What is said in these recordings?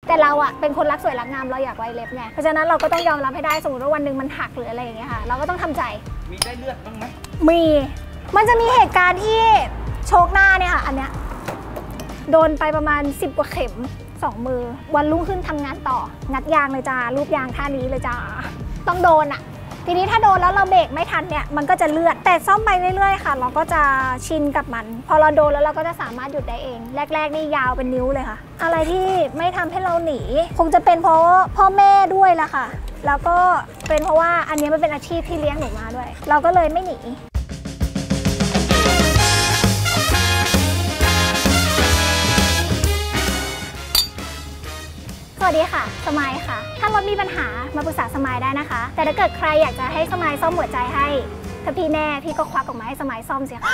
แต่เราอะเป็นคนรักสวยรักงามเราอยากไว้เล็บไงเพราะฉะนั้นเราก็ต้องยอมรับให้ได้สมมติว่าวันหนึ่งมันหักหรืออะไรอย่างเงี้ยค่ะเราก็ต้องทำใจมีได้เลือดบ้างไหมมีมันจะมีเหตุการณ์ที่โชคหน้าเนี่ยค่ะอันเนี้ยโดนไปประมาณ10 กว่าเข็ม2 มือวันรุ่งขึ้นทำงานต่องัดยางเลยจ้ารูปยางท่านี้เลยจ้าต้องโดนอะทีนี้ถ้าโดนแล้วเราเบรกไม่ทันเนี่ยมันก็จะเลือดแต่ซ่อมไปเรื่อยๆค่ะเราก็จะชินกับมันพอเราโดนแล้วเราก็จะสามารถหยุดได้เองแรกๆนี่ยาวเป็นนิ้วเลยค่ะอะไรที่ไม่ทำให้เราหนีคงจะเป็นเพราะพ่อแม่ด้วยละค่ะแล้วก็เป็นเพราะว่าอันนี้มันเป็นอาชีพที่เลี้ยงหนูมาด้วยเราก็เลยไม่หนีสวัสดีค่ะสมัยค่ะถ้ารถมีปัญหามาปรึกษาสมัยได้นะคะแต่ถ้าเกิดใครอยากจะให้สมัยซ่อมหัวใจให้ถ้าพี่แน่พี่ก็ควักออกมาให้สมัยซ่อมสิค่ะ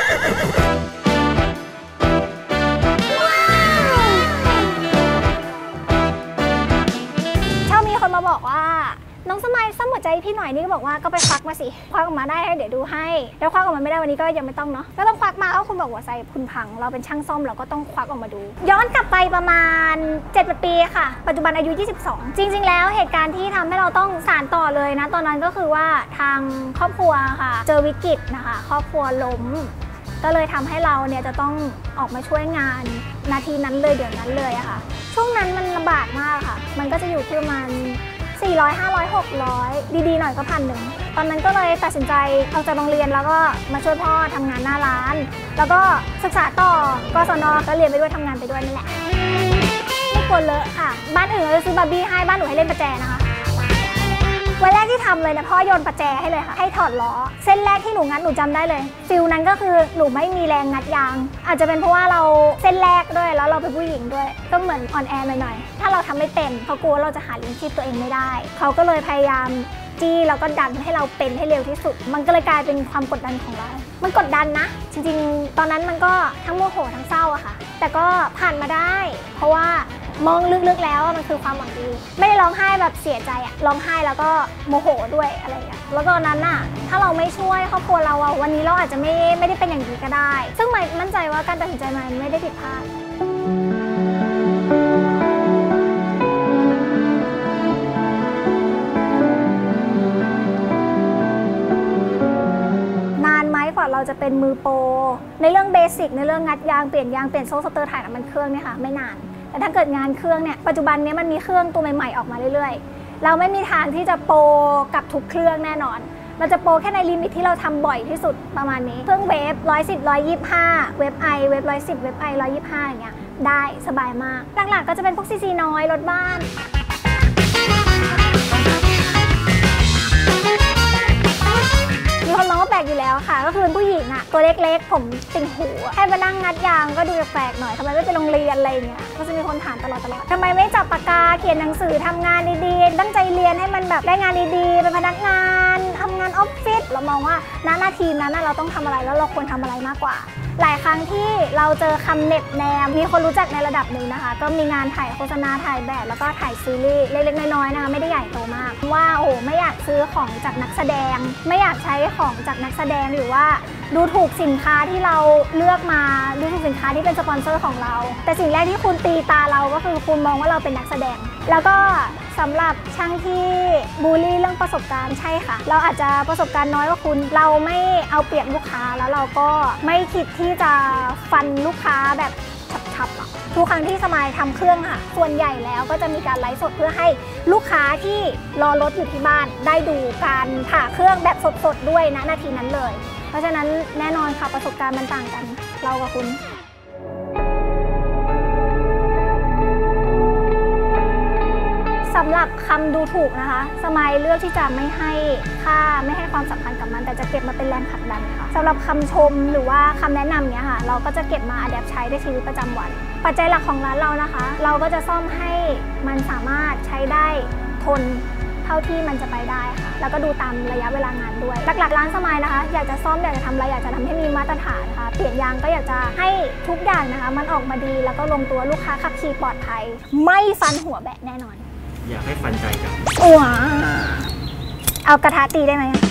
เช่ามีคนมาบอกว่าน้องสมัยซ่อมหัวใจพี่หน่อยนี่ก็บอกว่าก็ไปควักมาสิควักออกมาได้เดี๋ยวดูให้แล้วควักออกมาไม่ได้วันนี้ก็ยังไม่ต้องเนาะก็ต้องควักมาเอาคุณบอกหัวใจคุณพังเราเป็นช่างซ่อมเราก็ต้องควักออกมาดูย้อนกลับไปประมาณ7 ปีค่ะปัจจุบันอายุ22จริงๆแล้วเหตุการณ์ที่ทำให้เราต้องสานต่อเลยนะตอนนั้นก็คือว่าทางครอบครัวค่ะเจอวิกฤตนะคะครอบครัวล้มก็เลยทำให้เราเนี่ยจะต้องออกมาช่วยงานนาทีนั้นเลยเดี๋ยวนั้นเลยอะค่ะช่วงนั้นมันลำบากมากค่ะมันก็จะอยู่ที่ประมาณ400 500 600ดีๆหน่อยก็1,000ตอนนั้นก็เลยตัดสินใจออกจากโรงเรียนแล้วก็มาช่วยพ่อทำงานหน้าร้านแล้วก็ศึกษาต่อกศน.ก็เรียนไปด้วยทำงานไปด้วยนั่นแหละไม่กลัวเลอะค่ะบ้านอื่นเราจะซื้อบาร์บี้ให้บ้านหนูให้เล่นประแจนะคะวันแรกที่ทำเลยนะพ่อโยนประแจให้เลยค่ะให้ถอดล้อเส้นแรกที่หนูงัดหนูจำได้เลยฟิลนั้นก็คือหนูไม่มีแรงงัดยางอาจจะเป็นเพราะว่าเราเส้นแรกด้วยแล้วเราเป็นผู้หญิงด้วยก็เหมือนอ่อนแอหน่อยๆถ้าเราทำไม่เป็นเขากลัวเราจะหาเลี้ยงชีพตัวเองไม่ได้เขาก็เลยพยายามจี้แล้วก็ดันให้เราเป็นให้เร็วที่สุดมันก็เลยกลายเป็นความกดดันของเรามันกดดันนะจริงๆตอนนั้นมันก็ทั้งโมโหทั้งเศร้าอะค่ะแต่ก็ผ่านมาได้เพราะว่ามองลึกๆแล้วมันคือความหวังดีไม่ได้ร้องไห้แบบเสียใจอะร้องไห้แล้วก็โมโหด้วยอะไรอย่างเงี้ยแล้วตอนนั้นน่ะถ้าเราไม่ช่วยครอบครัวเราอะวันนี้เราอาจจะไม่ได้เป็นอย่างนี้ก็ได้ซึ่งหมายมั่นใจว่าการตัดสินใจมันไม่ได้ผิดพลาดกว่าเราจะเป็นมือโปรในเรื่องเบสิกในเรื่องงัดยางเปลี่ยนยางเปลี่ยนโซ่สเตอร์ถ่ายน้ำมันเครื่องเนี่ยค่ะไม่นานแต่ถ้าเกิดงานเครื่องเนี่ยปัจจุบันนี้มันมีเครื่องตัวใหม่ๆออกมาเรื่อยๆเราไม่มีทางที่จะโปรกับทุกเครื่องแน่นอนเราจะโปรแค่ในลิมิตที่เราทำบ่อยที่สุดประมาณนี้เครื่องเวฟ110 125เวฟไอเวฟ110เวฟไอ125อย่างเงี้ยได้สบายมากหลักๆก็จะเป็นพวกซีซีน้อยรถบ้านมีคนมองว่าแปลกอยู่แล้วค่ะก็คือผู้หญิงอะตัวเล็กๆผมติ่งหูให้มานั่งงัดยางก็ดูแปลกหน่อยทำไมไม่ไปโรงเรียนอะไรเงี้ยก็จะมีคนถามตลอดทำไมไม่จับปากกาเขียนหนังสือทำงานดีๆตั้งใจเรียนให้มันแบบได้งานดีๆเป็นพนักงานทำงานออฟฟิศเรามองว่าหน้าทีมนั้นเราต้องทำอะไรแล้วเราควรทำอะไรมากกว่าหลายครั้งที่เราเจอคำเน็บแนมมีคนรู้จักในระดับหนึ่งนะคะก็มีงานถ่ายโฆษณาถ่ายแบบแล้วก็ถ่ายซีรีส์เล็กๆน้อยๆนะคะไม่ได้ใหญ่โตมากว่าโอ้ไม่อยากซื้อของจากนักแสดงไม่อยากใช้ของจากนักแสดงหรือว่าดูถูกสินค้าที่เราเลือกมาดูถูกสินค้าที่เป็นสปอนเซอร์ของเราแต่สิ่งแรกที่คุณตีตาเราก็คือคุณมองว่าเราเป็นนักแสดงแล้วก็สำหรับช่างที่บูลลี่เรื่องประสบการณ์ใช่ค่ะเราอาจจะประสบการณ์น้อยกว่าคุณเราไม่เอาเปรียบลูกค้าแล้วเราก็ไม่คิดที่จะฟันลูกค้าแบบฉับๆทุกครั้งที่สมัยทำเครื่องค่ะส่วนใหญ่แล้วก็จะมีการไลฟ์สดเพื่อให้ลูกค้าที่รอรถอยู่ที่บ้านได้ดูการผ่าเครื่องแบบสดๆด้วยณนาทีนั้นเลยเพราะฉะนั้นแน่นอนค่ะประสบการณ์มันต่างกันเรากับคุณสำหรับคำดูถูกนะคะสมัยเลือกที่จะไม่ให้ค่าไม่ให้ความสำคัญกับมันแต่จะเก็บมาเป็นแรงผลักดันค่ะสำหรับคำชมหรือว่าคำแนะนำเนี้ยค่ะเราก็จะเก็บมาอัดแอปใช้ในชีวิตประจำวันปัจจัยหลักของร้านเรานะคะเราก็จะซ่อมให้มันสามารถใช้ได้ทนเท่าที่มันจะไปได้ค่ะแล้วก็ดูตามระยะเวลางานด้วยหลักๆร้านสมัยนะคะอยากจะซ่อมอยากจะทำอะไรอยากจะทำให้มีมาตรฐานค่ะเปลี่ยนยางก็อยากจะให้ทุกอย่างนะคะมันออกมาดีแล้วก็ลงตัวลูกค้าขับขี่ปลอดภัยไม่ฟันหัวแบะแน่นอนอยากให้ฟันใจกันว้าเอากระทะตีได้ไหม